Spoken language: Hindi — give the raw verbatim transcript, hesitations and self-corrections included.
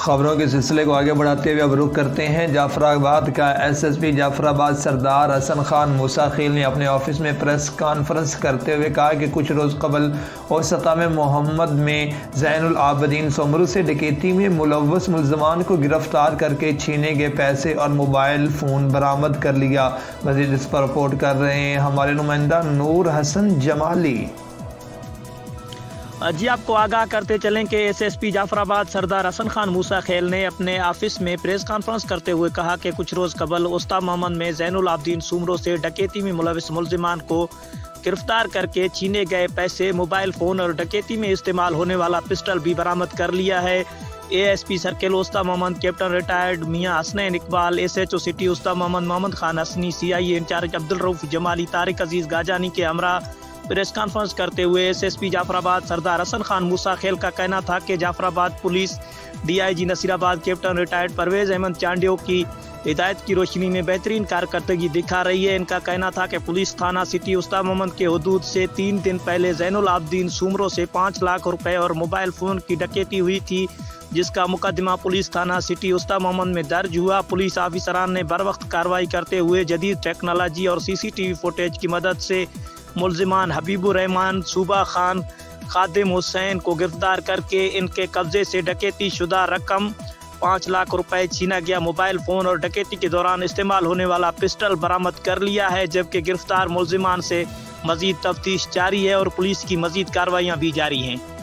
खबरों के सिलसिले को आगे बढ़ाते हुए अब रुख करते हैं जाफराबाद का। S S P Jafarabad Sardar Hasan Khan Musa Khel ने अपने ऑफिस में प्रेस कॉन्फ्रेंस करते हुए कहा कि कुछ रोज़ कबल ओसता में मोहम्मद में ज़ैनुल आबदीन सोमरू से डकैती में मुलव्वस मुल्ज़मान को गिरफ्तार करके छीने गए पैसे और मोबाइल फ़ोन बरामद कर लिया। मज़ीद इस पर रिपोर्ट कर रहे हैं हमारे नुमाइंदा नूर हसन जमाली। जी आपको आगाह करते चलें कि S S P Jafarabad Sardar Hasan Khan Musa Khel ने अपने ऑफिस में प्रेस कॉन्फ्रेंस करते हुए कहा कि कुछ रोज़ कबल उस्ताद मोहम्मद में ज़ैनुल आबदीन सोमरू से डकैती में मुलव्वस मुल्ज़िमान को गिरफ्तार करके छीने गए पैसे, मोबाइल फ़ोन और डकैती में इस्तेमाल होने वाला पिस्टल भी बरामद कर लिया है। A S P circle Ustad Mohammad captain retired Mian Hasnain Iqbal, S H O city Ustad Mohammad Mohammad Khan Hasni, C I A incharge Abdul Rauf Jamali, Tariq Aziz Gazani के हमरा प्रेस कॉन्फ्रेंस करते हुए S S P Jafarabad Sardar Hasan Khan Musa Khel का कहना था कि Jafarabad police D I G Nasirabad captain retired Parvez Ahmed Chandio की हिदायत की रोशनी में बेहतरीन कारकर्दगी दिखा रही है। इनका कहना था कि पुलिस थाना सिटी उस्ताद मोहम्मद के हदूद से तीन दिन पहले ज़ैनुल आबदीन सोमरू से पाँच लाख रुपए और मोबाइल फ़ोन की डकैती हुई थी, जिसका मुकदमा पुलिस थाना सिटी उस्ताद मोहम्मद में दर्ज हुआ। पुलिस ऑफिसरान ने बर वक्त कार्रवाई करते हुए जदीद टेक्नोलॉजी और C C T V footage की मदद से मुल्ज़िमान हबीबुर रहमान, सूबा खान, खादिम हुसैन को गिरफ्तार करके इनके कब्जे से डकैती शुदा रकम पाँच लाख रुपए छीना गया मोबाइल फ़ोन और डकैती के दौरान इस्तेमाल होने वाला पिस्टल बरामद कर लिया है, जबकि गिरफ्तार मुल्ज़िमान से मज़ीद तफ्तीश जारी है और पुलिस की मज़ीद कार्रवाइयाँ भी जारी हैं।